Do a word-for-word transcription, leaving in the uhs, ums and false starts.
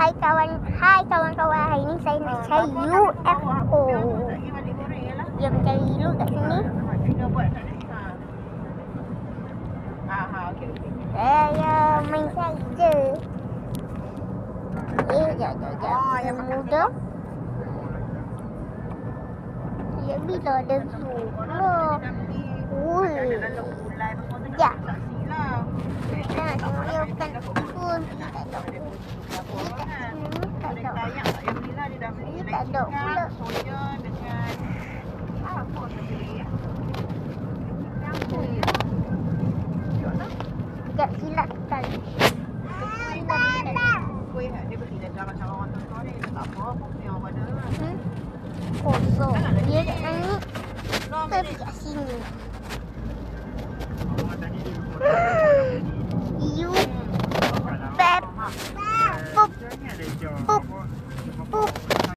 Hai kawan, hai kawan-kawan. Hari ni saya nak cari U F O. Jom cari dulu kat sini. Saya main saja. Eh, jap, jap, jap. Yang muda. Ya, bila ada zoom lah. Ui. Sekejap. Kita nak tengok dia bukan pun. Tak ada. Ini tak sini, tak ada. Ini tak ada pula. Sekejap, silap sekali. Hmm? Kosong. Dia tak naik. Kita pergi sini. You Pep Pup Pup Pup